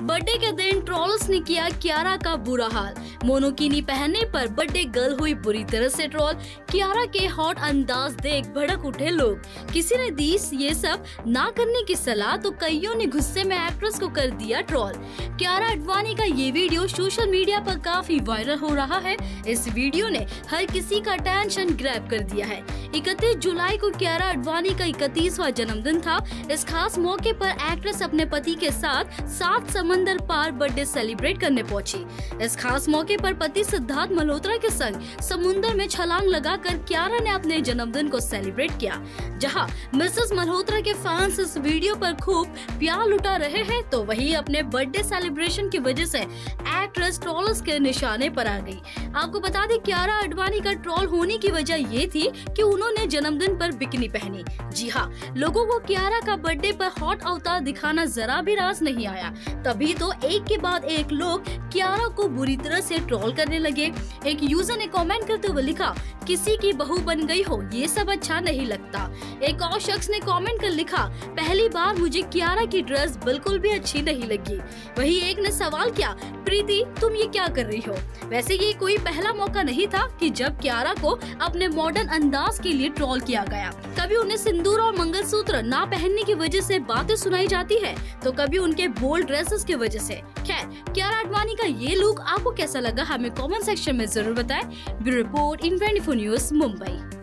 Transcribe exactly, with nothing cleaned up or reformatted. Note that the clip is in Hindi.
बर्थडे के दिन ट्रोल्स ने किया कियारा का बुरा हाल। मोनोकिनी पहनने पर बर्थडे गर्ल हुई बुरी तरह से ट्रोल। कियारा के हॉट अंदाज देख भड़क उठे लोग। किसी ने दी ये सब ना करने की सलाह तो कईयों ने गुस्से में एक्ट्रेस को कर दिया ट्रोल। कियारा आडवाणी का ये वीडियो सोशल मीडिया पर काफी वायरल हो रहा है। इस वीडियो ने हर किसी का अटेंशन ग्रैब कर दिया है। इकतीस जुलाई को कियारा आडवाणी का इकतीसवां जन्मदिन था। इस खास मौके पर एक्ट्रेस अपने पति के साथ सात समंदर पार बर्थडे सेलिब्रेट करने पहुंची। इस खास मौके पर पति सिद्धार्थ मल्होत्रा के संग समुद्र में छलांग लगाकर कियारा ने अपने जन्मदिन को सेलिब्रेट किया। जहां मिसेस मल्होत्रा के फैंस इस वीडियो पर खूब प्यार लुटा रहे हैं, तो वहीं अपने बर्थडे सेलिब्रेशन की वजह से एक्ट्रेस ट्रोलर्स के निशाने पर आ गई। आपको बता दें, कियारा आडवाणी का ट्रोल होने की वजह ये थी कि उन्होंने जन्मदिन पर बिकिनी पहनी। जी हाँ, लोगों को कियारा का बर्थडे पर हॉट अवतार दिखाना जरा भी रास नहीं आया। तभी तो एक के बाद एक लोग कियारा को बुरी तरह से ट्रोल करने लगे। एक यूजर ने कमेंट करते हुए लिखा, किसी की बहू बन गई हो, ये सब अच्छा नहीं लगता। एक और शख्स ने कमेंट कर लिखा, पहली बार मुझे कियारा की ड्रेस बिल्कुल भी अच्छी नहीं लगी। वहीं एक ने सवाल किया, प्रीति तुम ये क्या कर रही हो? वैसे ये कोई पहला मौका नहीं था कि जब कियारा को अपने मॉडर्न अंदाज के लिए ट्रोल किया गया। कभी उन्हें सिंदूर और मंगलसूत्र ना पहनने की वजह से बातें सुनाई जाती है, तो कभी उनके बोल्ड ड्रेसेस की वजह से। खैर, कियारा आडवाणी का ये लुक आपको कैसा लगा हमें कमेंट सेक्शन में जरूर बताएं। Bureau report in twenty four news Mumbai.